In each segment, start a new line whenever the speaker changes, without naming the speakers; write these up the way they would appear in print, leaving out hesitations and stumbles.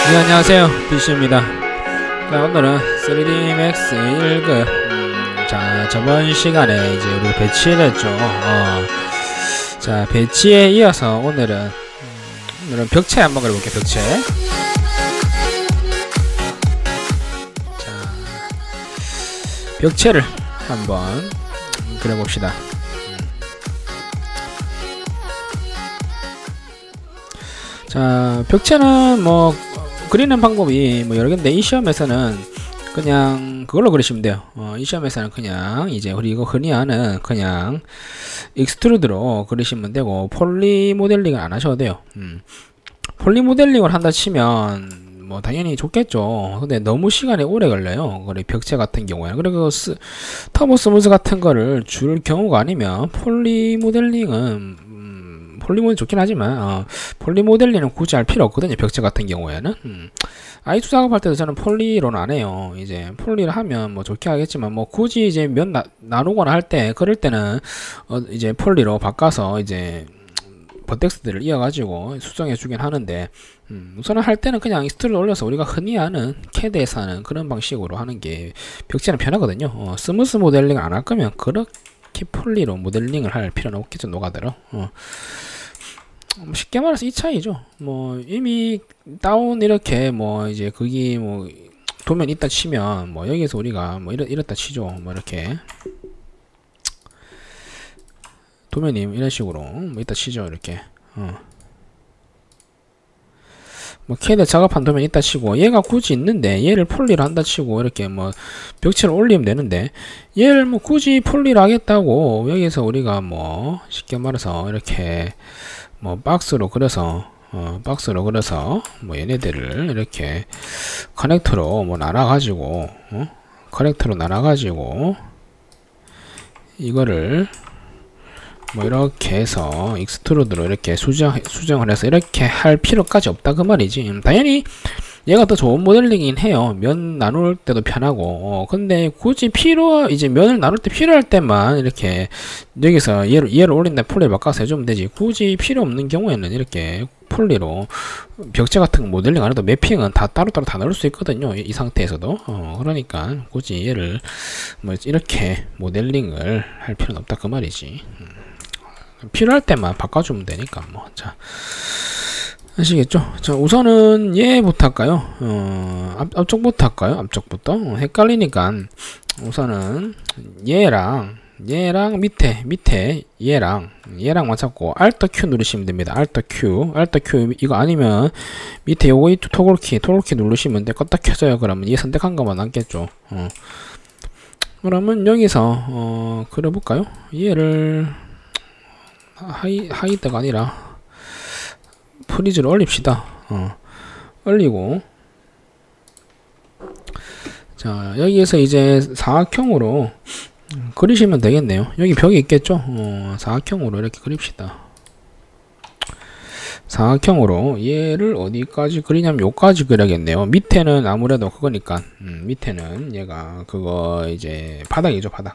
네, 안녕하세요. BC입니다. 자, 오늘은 3D Max 1급. 자, 저번 시간에 이제 우리 배치를 했죠. 자, 배치에 이어서 오늘은 벽체 한번 그려볼게요. 벽체. 자, 벽체를 한번 그려봅시다. 자, 벽체는 뭐 그리는 방법이 뭐 여러 개인데, 이 시험에서는 그냥 그걸로 그리시면 돼요. 이 시험에서는 그냥 이제 우리 이거 흔히 하는 그냥 익스트루드로 그리시면 되고, 폴리 모델링을 안 하셔도 돼요. 폴리 모델링을 한다 치면 뭐 당연히 좋겠죠. 근데 너무 시간이 오래 걸려요. 그리고 벽체 같은 경우에는. 그리고 터보 스무스 같은 거를 줄 경우가 아니면 폴리 모델링은 폴리모델 좋긴 하지만 폴리 모델링은 굳이 할 필요 없거든요. 벽체 같은 경우에는. I2 작업할 때도 저는 폴리로는 안 해요. 이제 폴리를 하면 뭐 좋게 하겠지만, 뭐 굳이 이제 면 나누거나 할 때, 그럴 때는 이제 폴리로 바꿔서 이제 버텍스들을 이어가지고 수정해 주긴 하는데, 우선은 할 때는 그냥 익스트루드 올려서 우리가 흔히 하는 CAD에서 하는 그런 방식으로 하는 게 벽체는 편하거든요. 스무스 모델링을 안 할 거면 그렇게 폴리로 모델링을 할 필요는 없겠죠. 노가다로. 쉽게 말해서 이 차이죠. 뭐 이미 다운 이렇게 뭐 이제 거기 뭐 도면 있다 치면, 뭐 여기서 우리가 뭐 이렇다 치죠. 뭐 이렇게 도면이 이런 식으로 뭐 있다 치죠. 이렇게 뭐 CAD 작업한 도면 있다 치고, 얘가 굳이 있는데 얘를 폴리를 한다 치고 이렇게 뭐 벽체를 올리면 되는데, 얘를 뭐 굳이 폴리를 하겠다고 여기서 우리가 뭐 쉽게 말해서 이렇게 뭐 박스로 그려서 뭐 얘네들을 이렇게 커넥터로 뭐 나눠가지고 이거를 뭐 이렇게 해서 익스트루드로 이렇게 수정을 해서 이렇게 할 필요까지 없다 그 말이지. 당연히 얘가 더 좋은 모델링이긴 해요. 면 나눌 때도 편하고. 근데 굳이 이제 면을 나눌 때 필요할 때만 이렇게 여기서 얘를 올린다 폴리를 바꿔서 해주면 되지. 굳이 필요 없는 경우에는 이렇게 폴리로 벽체 같은 거 모델링 안 해도 매핑은 다 따로따로 다 넣을 수 있거든요. 이 상태에서도. 그러니까 굳이 얘를 뭐 이렇게 모델링을 할 필요는 없다 그 말이지. 필요할 때만 바꿔주면 되니까 뭐. 자, 아시겠죠? 자, 우선은 얘부터 할까요? 앞쪽부터 할까요? 앞쪽부터. 헷갈리니까 우선은 얘랑 밑에 얘랑만 잡고 Alt Q 누르시면 됩니다. Alt Q 이거 아니면 밑에 요거 토글키 누르시면 돼. 껐다 켜져요. 그러면 얘 선택한 것만 남겠죠. 그러면 여기서 그려볼까요? 얘를 하이드가 아니라 프리즈를 올립시다. 올리고, 자, 여기에서 이제 사각형으로 그리시면 되겠네요. 여기 벽이 있겠죠? 사각형으로 이렇게 그립시다. 사각형으로 얘를 어디까지 그리냐면 요까지 그려야겠네요. 밑에는 아무래도 그거니까, 밑에는 얘가 그거 이제 바닥이죠, 바닥.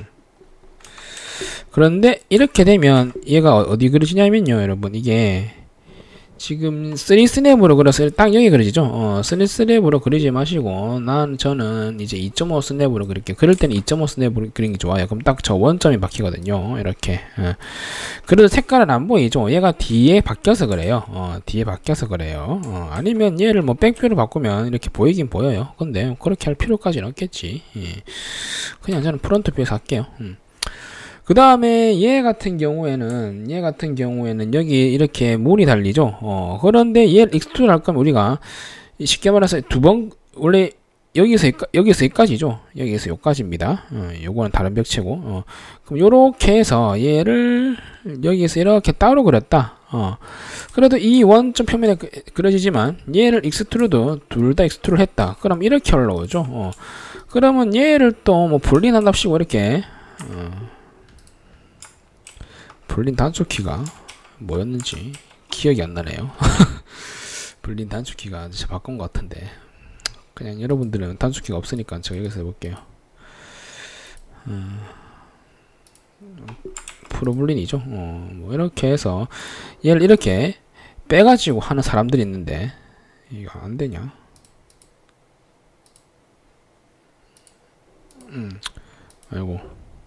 그런데 이렇게 되면 얘가 어디 그려지냐면요, 여러분, 이게 지금 3스냅으로 그려서 딱 여기 그려지죠. 3스냅으로 그리지 마시고, 저는 이제 2.5 스냅으로 그릴게요. 그럴 때는 2.5 스냅으로 그리는 게 좋아요. 그럼 딱 저 원점이 박히거든요. 이렇게. 그래도 색깔은 안 보이죠. 얘가 뒤에 바뀌어서 그래요. 뒤에 바뀌어서 그래요. 아니면 얘를 뭐 백뷰로 바꾸면 이렇게 보이긴 보여요. 근데 그렇게 할 필요까지는 없겠지. 그냥 저는 프론트 뷰에서 할게요. 그 다음에 얘 같은 경우에는 여기 이렇게 물이 달리죠. 그런데 얘를 익스트루드 할 거면 우리가 쉽게 말해서 원래 여기서 여기까지죠. 여기서 여기까지입니다. 요거는 다른 벽체고. 그럼 요렇게 해서 얘를 여기서 이렇게 따로 그렸다. 그래도 이 원점 표면에 그려지지만 얘를 익스트루드 둘 다 익스트루드 했다. 그럼 이렇게 올라오죠. 그러면 얘를 또 뭐 분리한답시고 이렇게 불린 단축키가 뭐였는지 기억이 안 나네요. 불린 단축키가 제가 바꾼 것 같은데, 그냥 여러분들은 단축키가 없으니까 제가 여기서 해볼게요. 프로블린이죠. 뭐 이렇게 해서 얘를 이렇게 빼가지고 하는 사람들이 있는데, 이거 안 되냐? 아이고.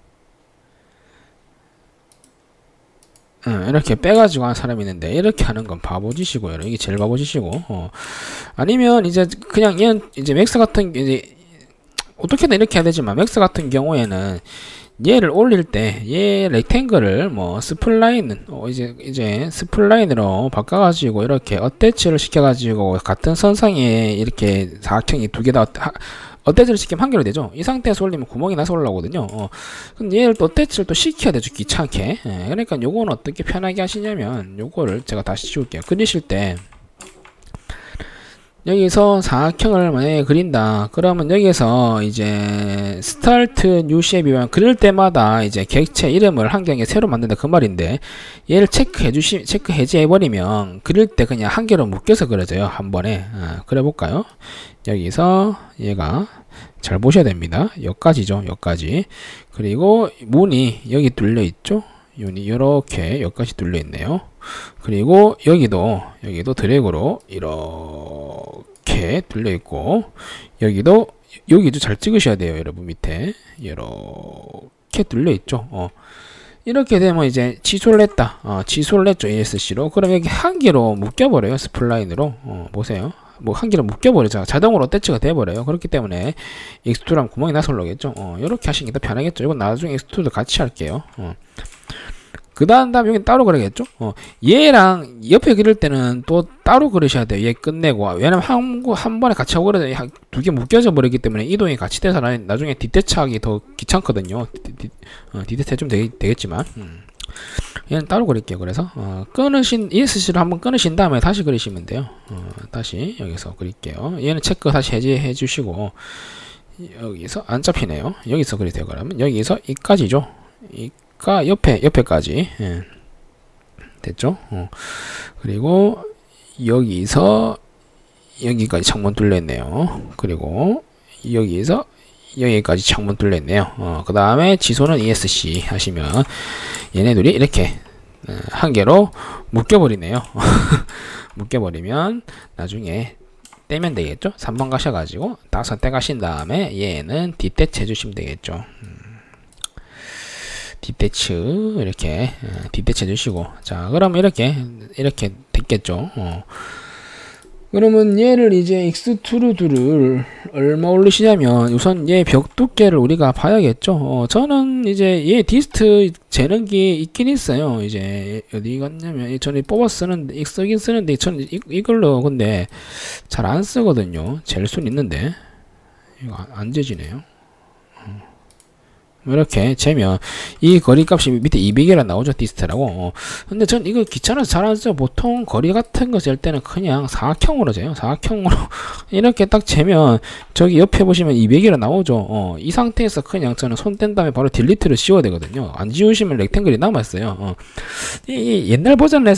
이렇게 빼가지고 하는 사람이 있는데, 이렇게 하는 건 바보짓이고요. 이게 제일 바보짓이고, 아니면 이제 그냥 얘는 이제 맥스 같은 이제 어떻게든 이렇게 해야 되지만, 맥스 같은 경우에는 얘를 올릴 때 얘 렉탱글을 뭐 스플라인 이제 스플라인으로 바꿔가지고 이렇게 어태치를 시켜가지고 같은 선상에 이렇게 사각형이 두 개 다 어태치를 시키면 한 개로 되죠. 이 상태에서 올리면 구멍이 나서 올라오거든요. 근데 얘를 또 어태치를 또 시켜야 되죠, 귀찮게. 그러니까 요거는 어떻게 편하게 하시냐면, 요거를 제가 다시 지울게요. 그리실 때 여기서 사각형을 만약에 그린다. 그러면 여기서 이제 스타트 뉴 쉐입이면 그릴 때마다 이제 객체 이름을 한 개에 새로 만든다 그 말인데, 얘를 체크 해제해버리면 그릴 때 그냥 한 개로 묶여서 그려져요, 한 번에. 그래 볼까요? 여기서 얘가 잘 보셔야 됩니다. 여기까지죠, 여기까지. 그리고 문이 여기 뚫려 있죠. 윤이 이렇게 여기까지 뚫려 있네요. 그리고 여기도 드래그로 이렇게 뚫려 있고, 여기도 잘 찍으셔야 돼요, 여러분. 밑에 이렇게 뚫려 있죠. 이렇게 되면 이제 취소를 했다. 취소를 했죠, ASC로. 그럼 여기 한 개로 묶여버려요, 스플라인으로. 보세요. 뭐 한 개로 묶여버리죠. 자동으로 어태치가 돼버려요. 그렇기 때문에 익스트루드랑 구멍이 나서 올라오겠죠. 이렇게 하시는 게 더 편하겠죠. 이건 나중에 익스트루드 같이 할게요. 그 다음 여기 따로 그리겠죠. 얘랑 옆에 그릴 때는 또 따로 그리셔야 돼요. 얘 끝내고. 왜냐면 한 번에 같이 하고 그래도 두 개 묶여져 버리기 때문에 이동이 같이 돼서 나중에 뒷대차하기 더 귀찮거든요. 뒷대차 좀 되겠지만. 얘는 따로 그릴게요. 그래서 ESC를 한번 끊으신 다음에 다시 그리시면 돼요. 다시 여기서 그릴게요. 얘는 체크 다시 해제해 주시고, 여기서 안 잡히네요. 여기서 그리세요. 그러면 여기서 이까지죠. 이까 옆에까지. 됐죠? 그리고 여기서 여기까지 창문 뚫려 있네요. 그리고 여기서 여기까지 창문 뚫려 있네요. 그 다음에 지소는 ESC 하시면 얘네들이 이렇게 한 개로 묶여버리네요. 묶여버리면 나중에 떼면 되겠죠. 3번 가셔가지고 딱 선택하신 다음에 얘는 뒷대치 해주시면 되겠죠. 뒷대치 이렇게 뒷대치 해주시고, 자 그럼 이렇게 됐겠죠. 그러면 얘를 이제 익스트루드를 얼마 올리시냐면, 우선 얘 벽 두께를 우리가 봐야겠죠. 저는 이제 얘 디스트 재는 게 있긴 있어요. 이제 어디 갔냐면, 저는 쓰긴 쓰는데 저는 이걸로 근데 잘 안 쓰거든요. 잴 수는 있는데 이거 안 재지네요. 이렇게 재면 이 거리 값이 밑에 200이라 나오죠, 디스트라고. 근데 전 이거 귀찮아서 잘 안 써요. 보통 거리 같은 거 잴 때는 그냥 사각형으로 재요. 사각형으로 이렇게 딱 재면 저기 옆에 보시면 200이라 나오죠. 이 상태에서 그냥 저는 손 뗀 다음에 바로 딜리트를 씌워야 되거든요. 안 지우시면 렉탱글이 남아있어요. 이 옛날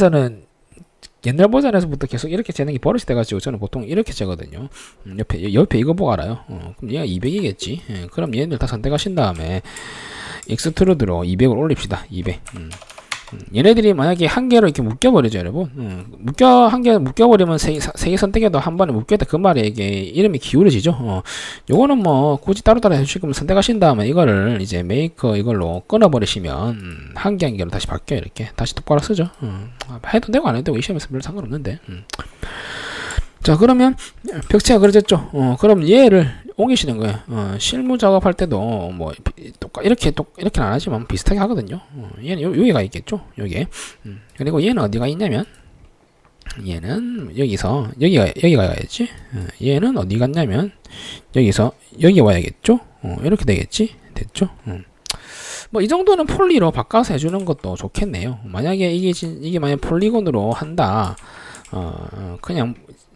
버전에서부터 계속 이렇게 재는 게 버릇이 돼가지고 저는 보통 이렇게 재거든요. 옆에 이거 보고 알아요. 그럼 얘가 200이겠지. 그럼 얘네들 다 선택하신 다음에 익스트루드로 200을 올립시다. 200. 얘네들이 만약에 한 개로 이렇게 묶여버리죠, 여러분. 한 개 묶여버리면 세 개 선택해도 한 번에 묶였다 그 말에 이게 이름이 기울어지죠. 요거는 뭐 굳이 따로따로 해주시고 선택하신 다음에 이거를 이제 메이커 이걸로 끊어버리시면 한 개로 다시 바뀌어요. 이렇게 다시 똑바로 쓰죠. 해도 되고 안 해도 되고 이 시험에서 별로 상관없는데. 자 그러면 벽체가 그려졌죠. 그럼 얘를 옮기시는 거예요. 실무 작업할 때도 뭐 이렇게는 안 하지만 비슷하게 하거든요. 얘는 여기가 있겠죠. 여기에. 그리고 얘는 어디가 있냐면, 얘는 여기가 가야지. 얘는 어디 갔냐면 여기서 여기 와야겠죠. 이렇게 되겠지. 됐죠. 뭐 이 정도는 폴리로 바꿔서 해주는 것도 좋겠네요. 만약에 이게 만약 폴리곤으로 한다. 그냥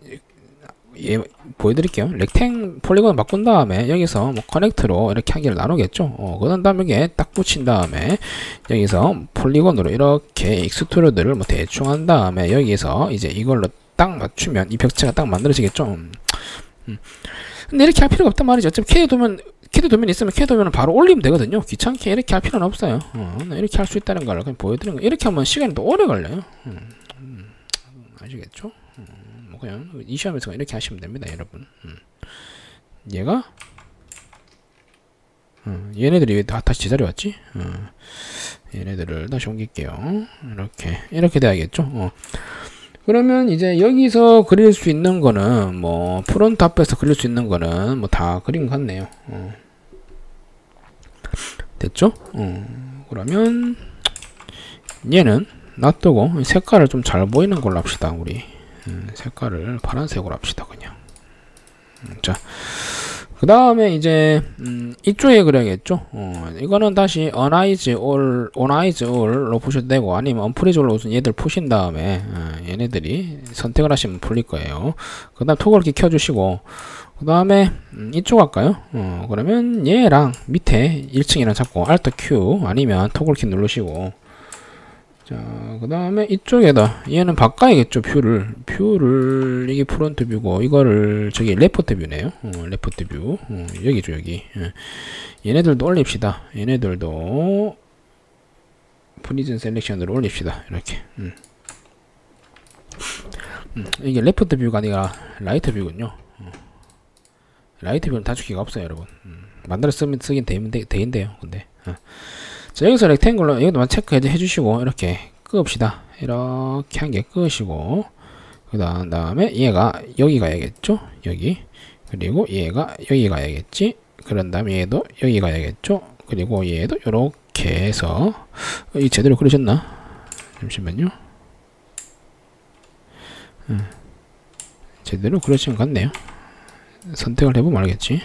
보여드릴게요. 폴리곤 바꾼 다음에 여기서 뭐 커넥트로 이렇게 한 개를 나누겠죠. 그 다음에 여기에 딱 붙인 다음에 여기서 폴리곤으로 이렇게 익스트루드를 뭐 대충 한 다음에 여기서 이제 이걸로 딱 맞추면 이 벽체가 딱 만들어지겠죠. 근데 이렇게 할 필요가 없단 말이죠. 어차피 캐드 도면 있으면 캐드 도면은 바로 올리면 되거든요. 귀찮게 이렇게 할 필요는 없어요. 이렇게 할 수 있다는 걸 그냥 보여드리는 거. 이렇게 하면 시간이 또 오래 걸려요. 아시겠죠? 뭐 그냥 이 시험에서 이렇게 하시면 됩니다, 여러분. 얘가 얘네들이 왜 다시 제자리 왔지? 얘네들을 다시 옮길게요. 이렇게 돼야겠죠. 그러면 이제 여기서 그릴 수 있는 거는 뭐 프론트 앞에서 그릴 수 있는 거는 뭐 다 그린 것 같네요. 됐죠? 그러면 얘는 놔두고 색깔을 좀 잘 보이는 걸로 합시다. 우리 색깔을 파란색으로 합시다. 그냥. 자, 그 다음에 이제 이쪽에 그려야겠죠. 이거는 다시 uneyes all로 푸셔도 되고, 아니면 unfreeze all로 우선 얘들 푸신 다음에 얘네들이 선택을 하시면 풀릴 거예요. 그 다음 토글키 켜주시고, 그 다음에 이쪽 할까요? 그러면 얘랑 밑에 1층이랑 잡고 Alt Q 아니면 토글키 누르시고, 자, 그 다음에 이쪽에다 얘는 바꿔야겠죠. 뷰를 이게 프론트 뷰고 이거를 저기 레프트 뷰네요. 레프트 뷰. 여기죠, 여기. 얘네들도 올립시다. 얘네들도 프리즌 셀렉션으로 올립시다. 이렇게. 이게 레프트 뷰가 아니라 라이트 뷰군요. 라이트 뷰는 다주기가 없어요, 여러분. 만들어 쓰긴 되는데요, 근데. 자, 여기서 렉탱글로 이것도만 체크 해주시고 이렇게 끄읍시다. 이렇게 한 개 끄시고, 그 다음에 얘가 여기 가야겠죠. 여기. 그리고 얘가 여기 가야겠지. 그런 다음에 얘도 여기 가야겠죠. 그리고 얘도 요렇게 해서 이 제대로 그리셨나? 잠시만요. 제대로 그려진 것 같네요. 선택을 해보면 알겠지.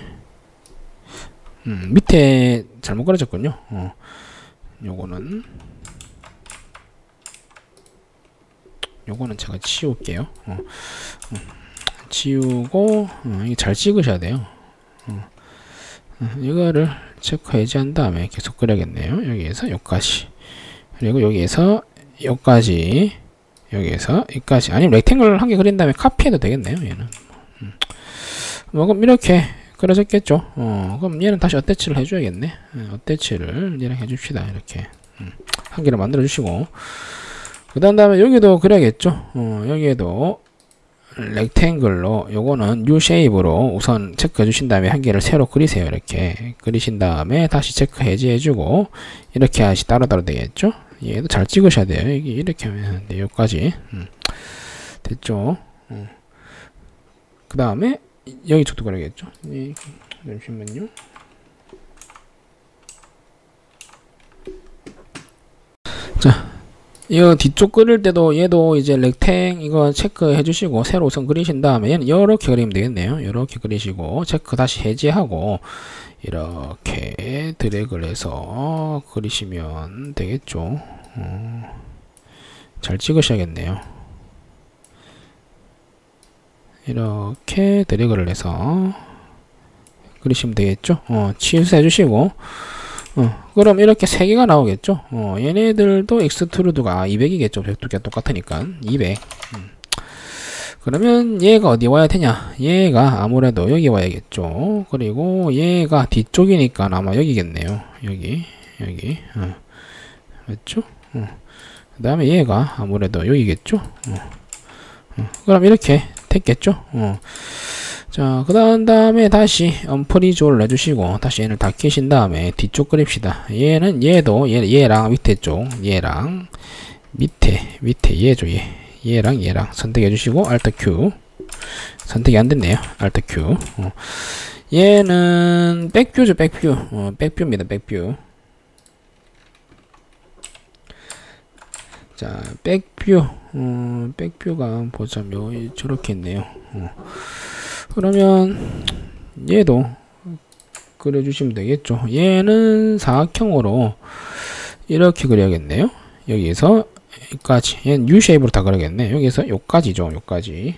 밑에 잘못 그려졌군요. 요거는 제가 치울게요. 치우고 이게 잘 찍으셔야 돼요. 이거를 체크 해제한 다음에 계속 그려야겠네요. 여기에서 여기까지, 그리고 여기에서 여기까지, 여기에서 여기까지. 아니면 렉탱글 한 개 그린 다음에 카피해도 되겠네요. 얘는 뭐 그럼 이렇게 그려졌겠죠. 그럼 얘는 다시 어태치를 해줘야겠네. 어태치를 얘랑 해줍시다. 이렇게 한 개를 만들어 주시고, 그 다음에 여기도 그려야겠죠. 여기에도 렉탱글로 요거는 U 쉐입으로 우선 체크해 주신 다음에 한 개를 새로 그리세요. 이렇게 그리신 다음에 다시 체크 해제해 주고, 이렇게 하시 따로따로 되겠죠. 얘도 잘 찍으셔야 돼요. 이렇게 하면 돼. 여기까지. 됐죠. 그 다음에 여기 쪽도 그려야겠죠. 잠시만요. 자, 이거 뒤쪽 그릴 때도 얘도 이제 렉탱 이거 체크 해주시고 새로 우선 그리신 다음에 얘는 이렇게 그리면 되겠네요. 이렇게 그리시고 체크 다시 해제하고 이렇게 드래그를 해서 그리시면 되겠죠. 잘 찍으셔야겠네요. 이렇게 드래그를 해서 그리시면 되겠죠. 치수해 주시고, 그럼 이렇게 3개가 나오겠죠. 얘네들도 익스트루드가 200이겠죠. 백두개 똑같으니까 200. 그러면 얘가 어디 와야 되냐? 얘가 아무래도 여기 와야겠죠. 그리고 얘가 뒤쪽이니까 아마 여기겠네요. 여기. 맞죠? 그 다음에 얘가 아무래도 여기겠죠. 그럼 이렇게 됐겠죠. 자, 그 다음에 다시 unfreeze all 해주시고 다시 얘를 다 켜신 다음에 뒤쪽 그립시다. 얘랑 밑에 쪽, 얘랑 밑에 얘죠. 얘랑 선택해 주시고 Alt Q. 선택이 안 됐네요. Alt Q. 얘는 백뷰죠. 백뷰입니다. 백뷰. 자, 백뷰가 보자면 저렇게 있네요. 그러면 얘도 그려주시면 되겠죠. 얘는 사각형으로 이렇게 그려야겠네요. 여기서 여기까지. 얘는 U 쉐입으로 다 그려야겠네. 여기서 여기까지죠. 여기까지.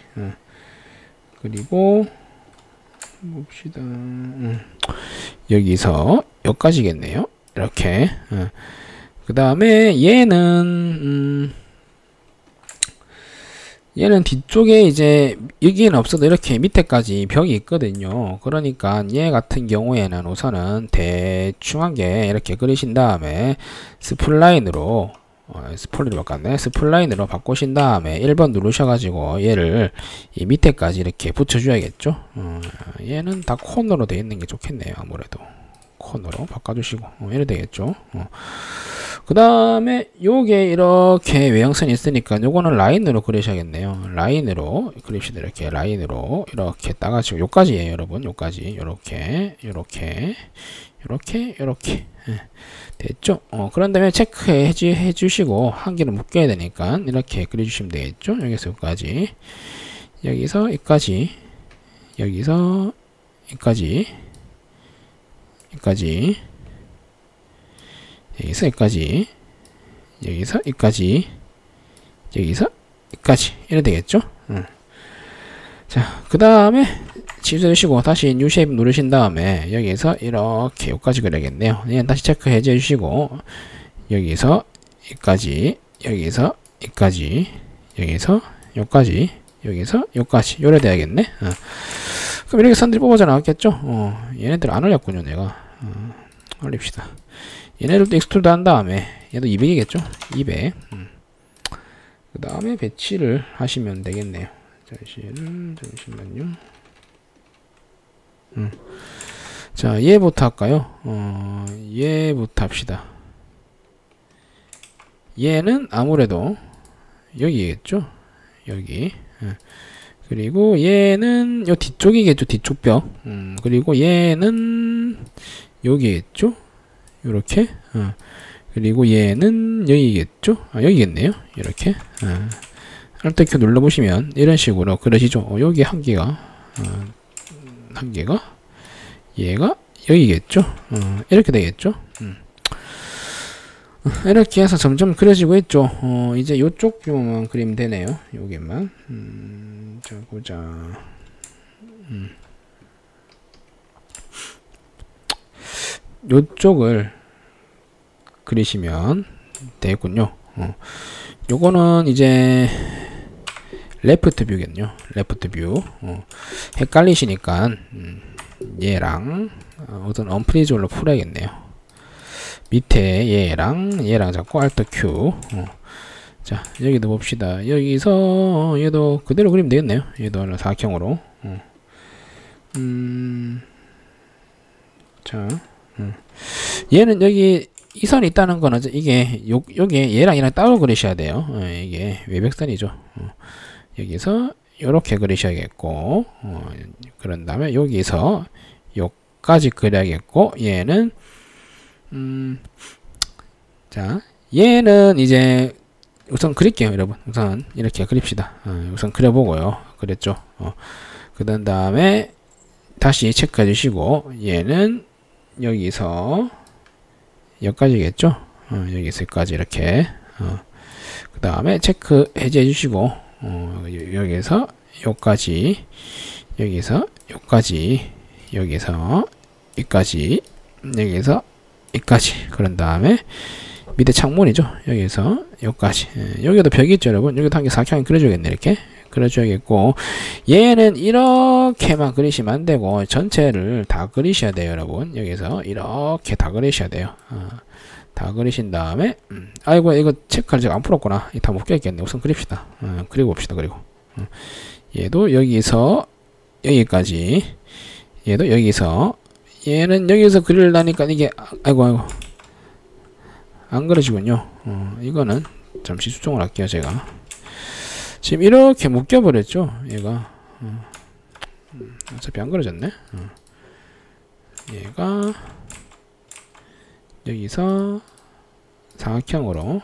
그리고 봅시다. 여기서 여기까지겠네요. 이렇게. 그 다음에 얘는 뒤쪽에 이제 여기는 없어도 이렇게 밑에까지 벽이 있거든요. 그러니까 얘 같은 경우에는 우선은 대충 한 개 이렇게 그리신 다음에 스플라인으로 스플릿로 바꿨네. 스플라인으로 바꾸신 다음에 1번 누르셔가지고 얘를 이 밑에까지 이렇게 붙여줘야겠죠. 얘는 다 코너로 되어 있는 게 좋겠네요. 아무래도 코너로 바꿔주시고 이래 되겠죠. 그 다음에 요게 이렇게 외형선이 있으니까 요거는 라인으로 그리셔야겠네요. 라인으로 그립시다. 이렇게 라인으로 이렇게 따가지고 요까지예요, 여러분. 요까지 요렇게 됐죠? 그런 다음에 체크해 주시고 한 개를 묶여야 되니까 이렇게 그려주시면 되겠죠? 여기서 여기까지, 여기서 여기까지, 여기서 여기까지, 여기까지, 여기서 여기까지, 여기서 여기까지, 여기서 여기까지 이래 되겠죠? 자, 그 다음에 취소해주시고 다시 뉴 쉐입 누르신 다음에 여기서 이렇게 여기까지 그려야겠네요. 얘는 다시 체크해 주시고 여기서 여기까지, 여기서 여기까지, 여기서 여기까지, 여기서 여기까지 요래 돼야겠네. 그럼 이렇게 선들이 뽑아져 나왔겠죠? 얘네들 안 올렸군요, 내가. 올립시다. 얘네들도 익스트루드 한 다음에 얘도 200이겠죠? 200. 그 다음에 배치를 하시면 되겠네요. 잠시만요. 자, 얘부터 할까요? 얘부터 합시다. 얘는 아무래도 여기겠죠? 여기. 그리고 얘는 요 뒤쪽이겠죠? 뒤쪽 벽. 그리고 얘는 여기겠죠? 요렇게. 그리고 얘는 여기겠죠? 여기겠네요. 이렇게. Alt 눌러보시면 이런 식으로 그려지죠. 여기 한 개가 얘가 여기겠죠. 이렇게 되겠죠. 이렇게 해서 점점 그려지고 있죠. 이제 요쪽 규모만 그리면 되네요. 여기만. 자, 보자. 요쪽을 그리시면 되겠군요. 요거는 이제 레프트 뷰겠네요. 레프트 뷰. 헷갈리시니까 얘랑 우선 언프리즈로 풀어야겠네요. 밑에 얘랑 잡고 Alt Q. 자, 여기도 봅시다. 여기서 얘도 그대로 그리면 되겠네요. 얘도 사각형으로. 자, 얘는 여기 이 선이 있다는 거는 이게 여기 얘랑 따로 그리셔야 돼요. 이게 외벽선이죠. 여기서 요렇게 그리셔야겠고, 그런 다음에 여기서 요까지 그려야겠고, 얘는 자, 얘는 이제 우선 그릴게요, 여러분. 우선 이렇게 그립시다. 우선 그려보고요. 그랬죠. 그 다음에 다시 체크해 주시고, 얘는 여기서 여기까지겠죠. 여기서 여기까지 이렇게. 그 다음에 체크 해제해 주시고, 여기서 여기까지, 여기서 여기까지, 여기서 여기까지, 여기서 여기까지. 그런 다음에 밑에 창문이죠. 여기서 여기까지. 여기도 벽이 있죠, 여러분. 여기도 한 개 사각형이 그려줘야겠네. 이렇게 그려줘야겠고, 얘는 이렇게만 그리시면 안 되고 전체를 다 그리셔야 돼요, 여러분. 여기서 이렇게 다 그리셔야 돼요. 다 그리신 다음에 아이고, 이거 체크를 제가 안 풀었구나. 다 못 껴있겠네. 우선 그립시다. 그리고 봅시다. 그리고 얘도 여기서 여기까지, 얘도 여기서, 얘는 여기서 그리려니까 이게 아이고 안 그려지군요. 이거는 잠시 수정을 할게요. 제가 지금 이렇게 묶여버렸죠. 얘가 어차피 안 그려졌네. 얘가 여기서 사각형으로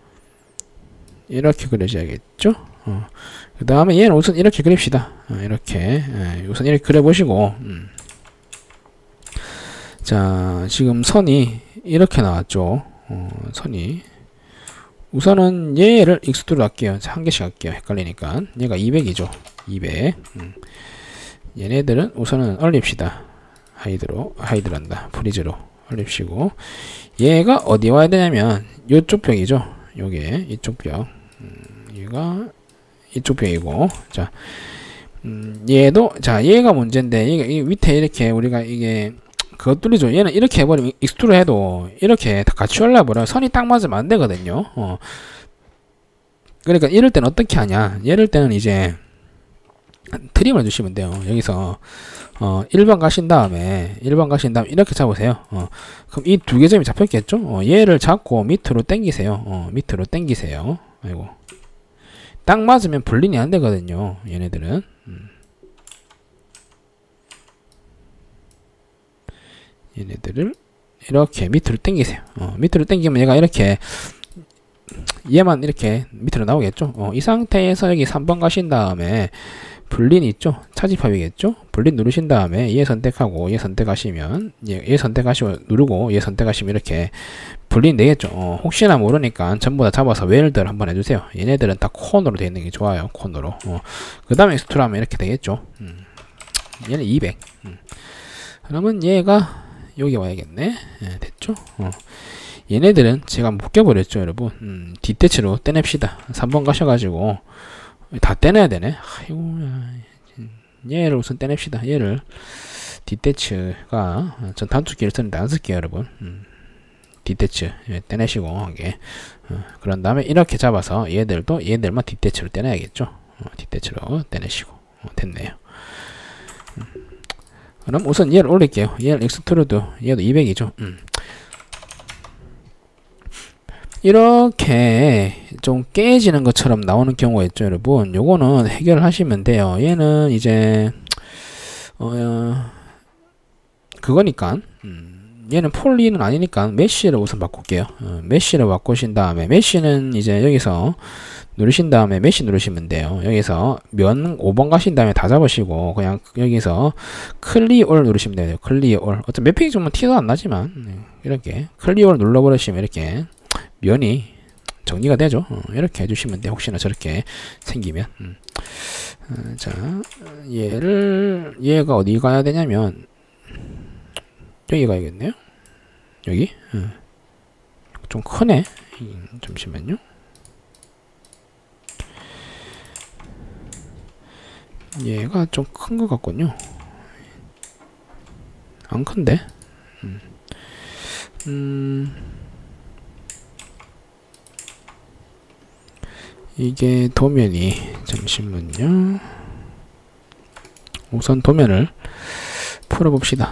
이렇게 그려져야겠죠. 그 다음에 얘는 우선 이렇게 그립시다. 이렇게 우선 이렇게 그려보시고, 자, 지금 선이 이렇게 나왔죠. 선이 우선은 얘를 익스트루드 할게요. 한 개씩 할게요. 헷갈리니까. 얘가 200이죠. 200. 얘네들은 우선은 올립시다. 하이드란다. 프리즈로 올립시고, 얘가 어디 와야 되냐면 요쪽 벽이죠. 요게 이쪽 벽. 얘가 이쪽 벽이고, 자, 얘도, 자, 얘가 문제인데, 이게 밑에 이렇게 우리가 이게 그것 뚫리죠. 얘는 이렇게 해버리면 익스트루 해도 이렇게 다 같이 올라버려. 선이 딱 맞으면 안 되거든요. 그러니까 이럴 때는 어떻게 하냐. 이럴 때는 이제 트림을 주시면 돼요. 여기서 1번 가신 다음에 이렇게 잡으세요. 그럼 이 두 개 점이 잡혔겠죠? 얘를 잡고 밑으로 당기세요. 밑으로 당기세요. 아이고. 딱 맞으면 분린이 안 되거든요. 얘네들은. 얘네들을 이렇게 밑으로 당기세요. 밑으로 당기면 얘가 이렇게 얘만 이렇게 밑으로 나오겠죠. 이 상태에서 여기 3번 가신 다음에 분린 있죠. 차집합이겠죠. 분린 누르신 다음에 얘 선택하고 얘 선택하시면 얘 선택하시고 누르고 얘 선택하시면 이렇게 분린 되겠죠. 혹시나 모르니까 전부 다 잡아서 웰들 한번 해주세요. 얘네들은 다 콘으로 되어 있는 게 좋아요. 콘으로. 그 다음에 익스트루 하면 이렇게 되겠죠. 얘는 200. 그러면 얘가 여기 와야겠네. 됐죠. 얘네들은 제가 묶여버렸죠, 여러분. 디태치로 떼냅시다. 3번 가셔가지고 다 떼내야 되네. 아이고, 얘를 우선 떼냅시다. 얘를 디태치가 전 단축키를 쓰는데 안 쓸게요, 여러분. 디태치 떼내시고 한게 그런 다음에 이렇게 잡아서 얘들만 디태치로 떼내야겠죠. 디태치로 떼내시고 됐네요. 그럼 우선 얘를 올릴게요. 얘를 익스트루드 얘도 200이죠. 이렇게 좀 깨지는 것처럼 나오는 경우가 있죠, 여러분. 요거는 해결하시면 돼요. 얘는 이제 그거니까 얘는 폴리는 아니니까 메쉬를 우선 바꿀게요. 메쉬를 바꾸신 다음에 메쉬는 이제 여기서 누르신 다음에 메쉬 누르시면 돼요. 여기서 면 5번 가신 다음에 다 잡으시고 그냥 여기서 클리올 누르시면 돼요. 클리올. 어차피 매핑이 좀 티도 안 나지만 이렇게 클리올 눌러버리시면 이렇게 면이 정리가 되죠. 이렇게 해주시면 돼요. 혹시나 저렇게 생기면. 자, 얘가 어디 가야 되냐면 여기 가야겠네요. 여기? 좀 크네. 잠시만요. 얘가 좀 큰 것 같군요. 안 큰데? 이게 도면이 잠시만요. 우선 도면을 풀어봅시다.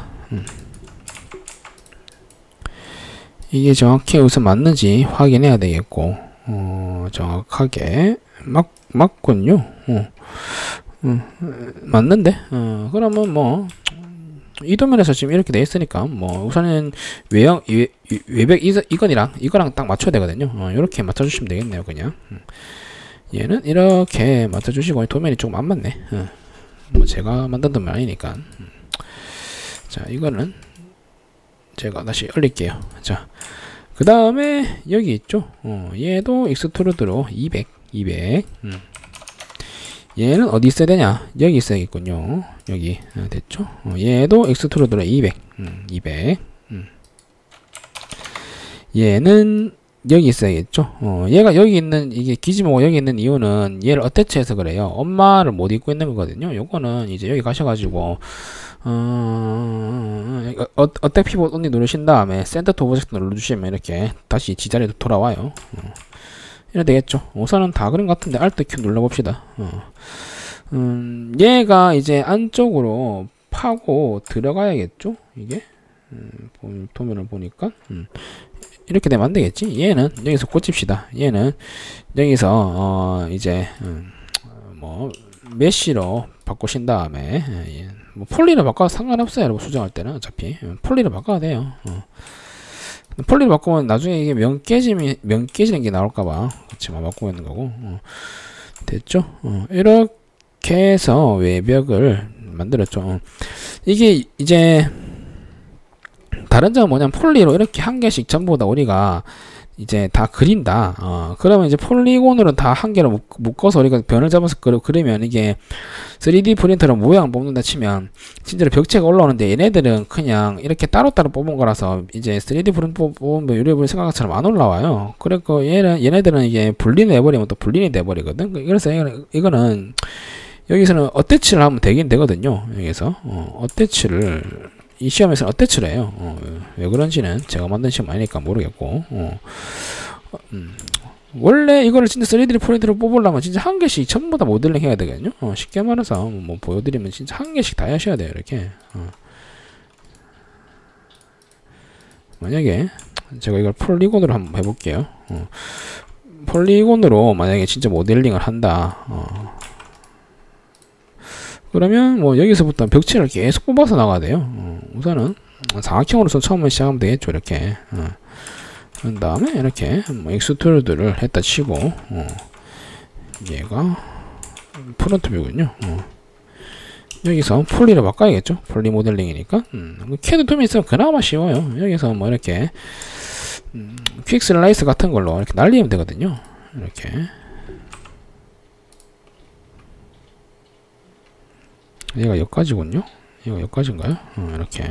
이게 정확히 우선 맞는지 확인해야 되겠고 정확하게 맞군요. 맞는데 그러면 뭐 이 도면에서 지금 이렇게 돼 있으니까 뭐 우선은 외벽 이거랑 딱 맞춰야 되거든요. 이렇게 맞춰주시면 되겠네요. 그냥 얘는 이렇게 맞춰주시고 도면이 조금 안 맞네. 뭐 제가 만든 도면 아니니까. 자, 이거는 제가 다시 올릴게요. 자, 그 다음에 여기 있죠. 얘도 익스트루드로 200. 얘는 어디 있어야 되냐? 여기 있어야겠군요. 여기 됐죠? 얘도 익스트루드로 200. 얘는 여기 있어야겠죠. 얘가 여기 있는 이게 기지모가 여기 있는 이유는 얘를 어태치해서 그래요. 엄마를 못 입고 있는 거거든요. 요거는 이제 여기 가셔가지고 어택 피벗 언니 누르신 다음에 센터 투 오브젝트 눌러주시면 이렇게 다시 지자리로 돌아와요. 이래 되겠죠. 우선은 다 그린 것 같은데 Alt Q 눌러봅시다. 얘가 이제 안쪽으로 파고 들어가야겠죠. 이게 도면을 보니까 이렇게 되면 안 되겠지. 얘는 여기서 고칩시다. 얘는 여기서 이제 뭐 메쉬로 바꾸신 다음에 뭐 폴리를 바꿔도 상관없어요. 여러분 수정할 때는 어차피 폴리를 바꿔야 돼요. 폴리를 바꾸면 나중에 이게 면 깨지는 게 나올까봐 그치만 바꾸고 있는 거고. 됐죠? 이렇게 해서 외벽을 만들었죠. 이게 이제 다른 점은 뭐냐면 폴리로 이렇게 한 개씩 전부 다 우리가 이제 다 그린다. 그러면 이제 폴리곤으로 다 한 개로 묶어서 우리가 변을 잡아서 그리면 이게 3D 프린터로 모양 뽑는다 치면 진짜로 벽체가 올라오는데 얘네들은 그냥 이렇게 따로따로 뽑은 거라서 이제 3D 프린터 뽑으면 유리볼 생각한 것처럼 안 올라와요. 그리고 얘네들은 이게 분리를 해버리면 또 분리이 돼버리거든. 그래서 이거는 여기서는 어태치를 하면 되긴 되거든요. 여기서 어태치를 이 시험에서는 어때 치래요. 왜 그런지는 제가 만든 시험 아니니까 모르겠고. 원래 이거를 진짜 3D 프린트로 뽑으려면 진짜 한 개씩 전부 다 모델링 해야 되거든요. 쉽게 말해서 뭐 보여드리면 진짜 한 개씩 다 하셔야 돼요. 이렇게. 만약에 제가 이걸 폴리곤으로 한번 해볼게요. 폴리곤으로 만약에 진짜 모델링을 한다. 그러면 뭐 여기서부터 벽체를 계속 뽑아서 나가야 돼요. 우선은 사각형으로서 처음에 시작하면 되겠죠. 이렇게. 그 다음에 이렇게 뭐 익스트루드를 했다 치고 얘가 프론트 뷰군요. 여기서 폴리를 바꿔야겠죠. 폴리 모델링이니까. 캐드 툼이 있으면 그나마 쉬워요. 여기서 뭐 이렇게 퀵 슬라이스 같은 걸로 이렇게 날리면 되거든요. 이렇게. 얘가 여기까지군요. 얘가 여기까지인가요? 이렇게.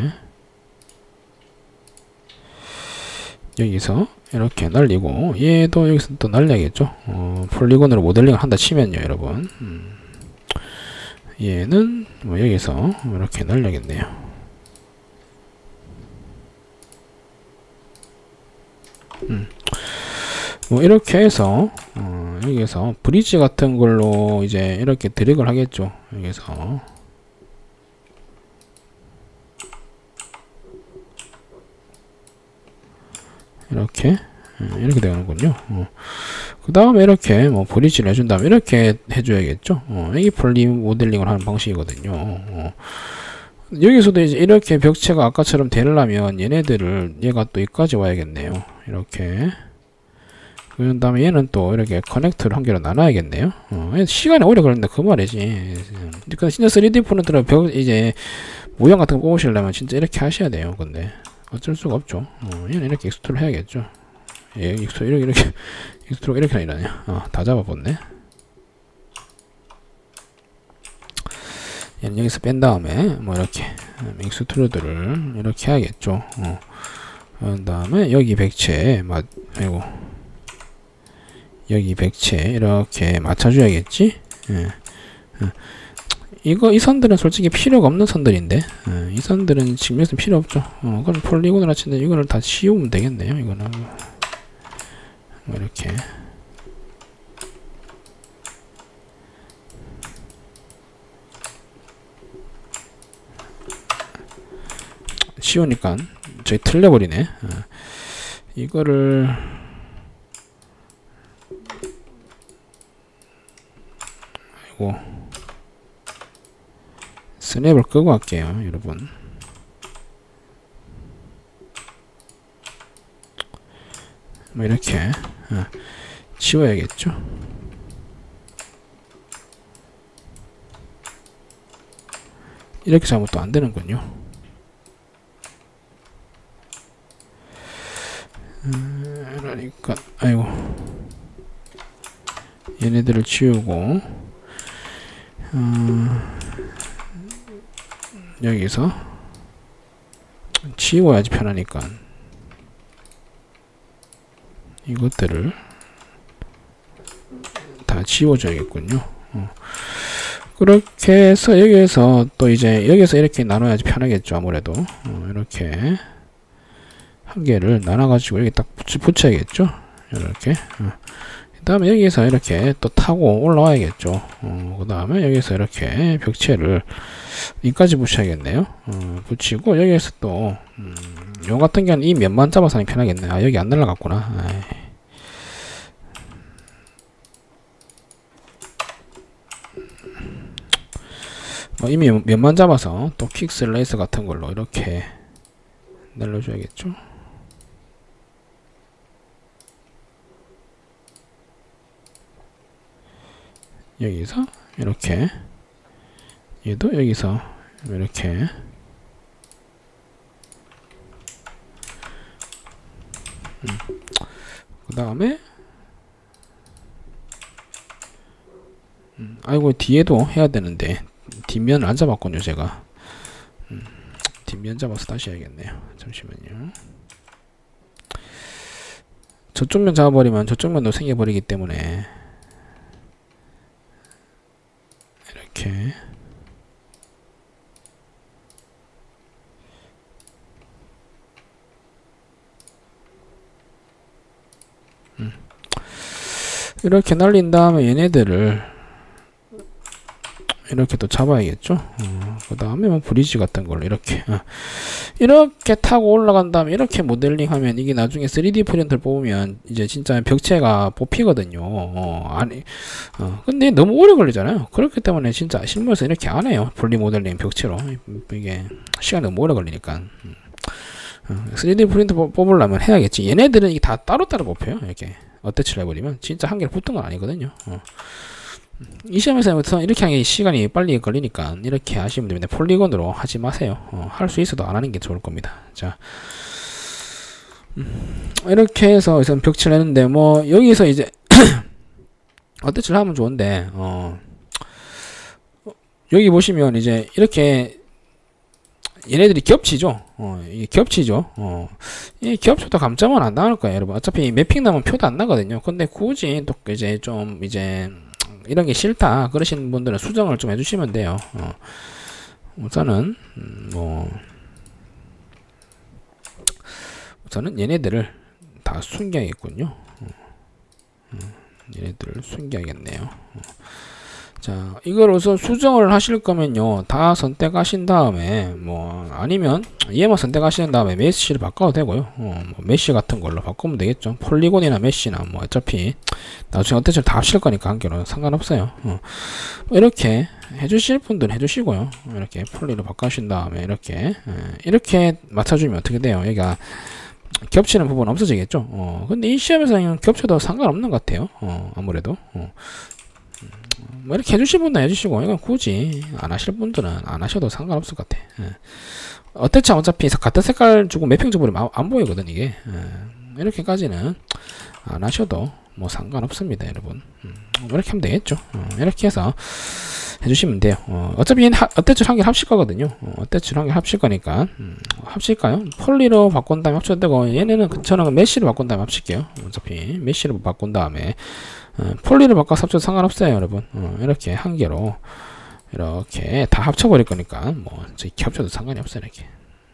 여기서 이렇게 날리고, 얘도 여기서 또 날려야겠죠. 폴리곤으로 모델링을 한다 치면요, 여러분. 얘는 뭐 여기서 이렇게 날려야겠네요. 뭐 이렇게 해서 여기서 브릿지 같은 걸로 이제 이렇게 드래그를 하겠죠. 여기서 이렇게 되는군요. 그 다음에 이렇게 뭐 브릿지를 해준 다음에 이렇게 해줘야겠죠. 이게 폴리 모델링을 하는 방식이거든요. 여기서도 이제 이렇게 벽체가 아까처럼 되려면 얘네들을 얘가 또 여기까지 와야겠네요. 이렇게. 그 다음에 얘는 또 이렇게 커넥터를 한 개로 나눠야겠네요. 시간이 오래 걸린다 그 말이지. 근데 진짜 3D 프린터로 벽 이제 모양 같은 거 뽑으시려면 진짜 이렇게 하셔야 돼요. 근데 어쩔 수가 없죠. 얘는 이렇게 익스트로 해야겠죠. 예, 익스트로 이렇게 익스트로 이렇게 나뉘냐. 다 잡아봤네. 얘는 여기서 뺀 다음에 뭐 이렇게 익스트루드를 이렇게 해야겠죠. 그 다음에 여기 백체 아이고 여기 백체 이렇게 맞춰줘야겠지. 예. 이 선들은 솔직히 필요가 없는 선들인데, 이 선들은 지금 필요 없죠. 그럼 폴리곤을 하치는데 이거를 다 씌우면 되겠네요. 이거는 뭐 이렇게 씌우니까 저기 틀려버리네. 이거를 아이고 스냅을 끄고 할게요, 여러분. 뭐 이렇게 지워야겠죠. 이렇게 잘못 또 안 되는군요. 그러니까 아이고 얘네들을 지우고 여기서 지워야지 편하니까 이것들을 다 지워줘야겠군요. 그렇게 해서 여기에서 또 이제 여기서 이렇게 나눠야지 편하겠죠. 아무래도 이렇게 한 개를 나눠가지고 여기 딱 붙여야겠죠. 이렇게. 그 다음에 여기서 이렇게 또 타고 올라와야겠죠. 그 다음에 여기서 이렇게 벽체를 여기까지 붙여야겠네요. 붙이고 여기에서 또 요 같은 경우는 이 면만 잡아서 하니 편하겠네. 여기 안 날라갔구나. 이미 면만 잡아서 또 퀵 슬라이스 같은 걸로 이렇게 날려줘야겠죠. 여기서 이렇게 얘도 여기서 이렇게 그 다음에 아이고 뒤에도 해야 되는데 뒷면을 안 잡았군요. 제가 뒷면 잡아서 다시 해야겠네요. 잠시만요. 저쪽 면 잡아버리면 저쪽 면도 생겨버리기 때문에 이렇게 이렇게 날린 다음에 얘네들을 이렇게 또 잡아야겠죠. 그 다음에 뭐 브리지 같은 걸로 이렇게 이렇게 타고 올라간 다음에 이렇게 모델링 하면 이게 나중에 3D 프린터를 뽑으면 이제 진짜 벽체가 뽑히거든요. 근데 너무 오래 걸리잖아요. 그렇기 때문에 진짜 실무에서 이렇게 안 해요. 분리 모델링 벽체로. 이게 시간이 너무 오래 걸리니까. 3D 프린터 뽑으려면 해야겠지. 얘네들은 이게 다 따로따로 뽑혀요. 이렇게 어태치를 해버리면 진짜 한 개를 붙은 건 아니거든요. 이 시험에서 이렇게 하는 게 시간이 빨리 걸리니까 이렇게 하시면 됩니다. 폴리곤으로 하지 마세요. 할 수 있어도 안 하는 게 좋을 겁니다. 자, 이렇게 해서 우선 벽치를 했는데 뭐 여기서 이제 어태치를 하면 좋은데 여기 보시면 이제 이렇게 얘네들이 겹치죠. 이게 겹치죠. 이 겹쳐도 감점은 안 나올 거예요, 여러분. 어차피 매핑 나면 표도 안 나거든요. 근데 굳이 또 이제 좀 이제 이런 게 싫다 그러신 분들은 수정을 좀 해주시면 돼요. 우선은 우선은 얘네들을 다 숨겨야겠군요. 얘네들을 숨겨야겠네요. 자, 이걸 우선 수정을 하실 거면요, 다 선택하신 다음에 뭐 아니면 얘만 선택하신 다음에 메쉬를 바꿔도 되고요. 뭐 메쉬 같은 걸로 바꾸면 되겠죠. 폴리곤이나 메쉬나 뭐 어차피 나중에 어때서 다 합칠 거니까 한 개로 상관없어요. 이렇게 해주실 분들은 해주시고요. 이렇게 폴리로 바꾸신 다음에 이렇게 맞춰주면 어떻게 돼요? 여기가 겹치는 부분 없어지겠죠. 근데 이 시험에서는 겹쳐도 상관없는 것 같아요. 아무래도 뭐 이렇게 해주실 분은 해주시고, 이건 굳이 안 하실 분들은 안 하셔도 상관없을 것 같아. 어때차 어차피 같은 색깔 주고 매핑 줘버리면 안 보이거든 이게. 이렇게까지는 안 하셔도 뭐 상관없습니다, 여러분. 이렇게 하면 되겠죠. 이렇게 해서 해주시면 돼요. 어차피 어때줄 한 개 합칠 거거든요. 어때줄 한 개 합칠 거니까 합칠까요? 폴리로 바꾼 다음에 합쳐도 되고, 얘네는 저는 메쉬로 바꾼 다음에 합칠게요. 어차피 메쉬로 바꾼 다음에 폴리를 바꿔서 합쳐도 상관없어요, 여러분. 이렇게 한 개로 이렇게 다 합쳐버릴 거니까 뭐 이렇게 합쳐도 상관이 없어요. 이렇게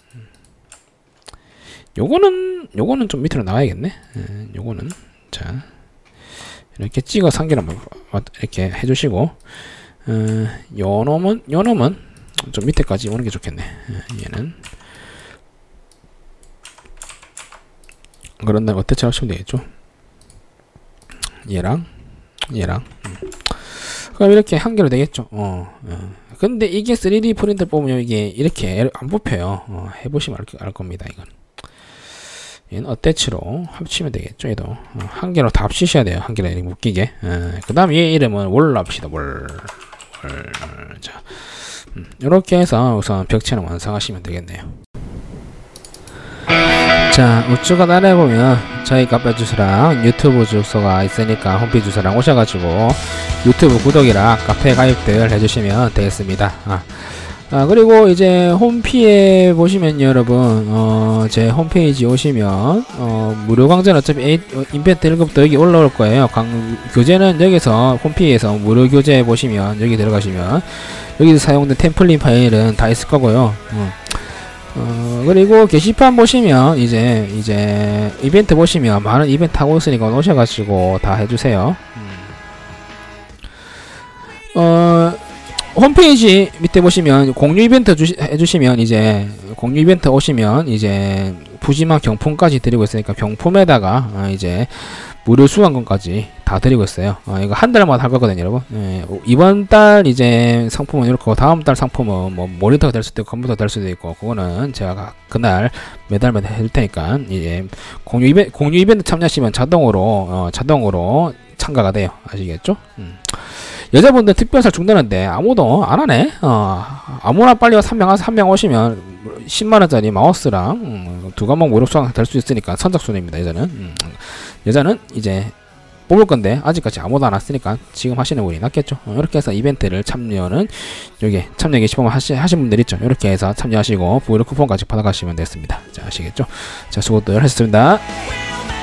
요거는 좀 밑으로 나와야겠네. 요거는 자 이렇게 찍어서 한 개를 이렇게 해주시고, 요 놈은 좀 밑에까지 오는 게 좋겠네. 얘는 그런 다음에 어때처럼 하시면 되겠죠. 얘랑 그럼 이렇게 한 개로 되겠죠. 근데 이게 3D 프린터 뽑으면 이게 이렇게 안 뽑혀요. 해보시면 알 겁니다. 이건 얘는 어태치로 합치면 되겠죠. 얘도 한 개로 다 합치셔야 돼요. 한 개로 이렇게 묶이게. 그 다음 얘 이름은 월 합시다. 월. 자, 이렇게 해서 우선 벽체는 완성하시면 되겠네요. 자, 우측 아래에 보면 저희 카페 주소랑 유튜브 주소가 있으니까 홈페이지 주소랑 오셔가지고 유튜브 구독이랑 카페 가입들 해주시면 되겠습니다. 그리고 이제 홈피에 보시면 여러분 제 홈페이지 오시면 무료 강좌는 어차피 인벤트 1급도 여기 올라올 거예요. 교재는 여기서 홈피에서 무료 교재 보시면 여기 들어가시면 여기서 사용된 템플릿 파일은 다 있을 거고요. 그리고 게시판 보시면 이제 이벤트 보시면 많은 이벤트 하고 있으니까 오셔가지고 다 해주세요. 홈페이지 밑에 보시면 공유 이벤트 해주시면 이제 공유 이벤트 오시면 이제 푸짐한 경품까지 드리고 있으니까 경품에다가 이제 무료 수강권까지 다 드리고 있어요. 이거 한 달마다 할 거거든요, 여러분. 이번 달 이제 상품은 이렇고 다음 달 상품은 뭐 모니터가 될 수도 있고 컴퓨터가 될 수도 있고, 그거는 제가 그날 매달 해줄 테니까 이제 공유 이벤트 참여하시면 자동으로 참가가 돼요. 아시겠죠? 여자분들 특별상 중단인데 아무도 안 하네. 아무나 빨리 와서 한 명 오시면 10만원짜리 마우스랑 2과목 무료 수강 될 수 있으니까 선착순입니다. 여자는 이제 뽑을 건데 아직까지 아무도 안 왔으니까 지금 하시는 분이 낫겠죠. 이렇게 해서 이벤트를 참여는 여기 참여 게시판 하신 분들 있죠. 이렇게 해서 참여하시고 무료 쿠폰까지 받아가시면 됐습니다. 자, 아시겠죠? 자, 수고들 하셨습니다.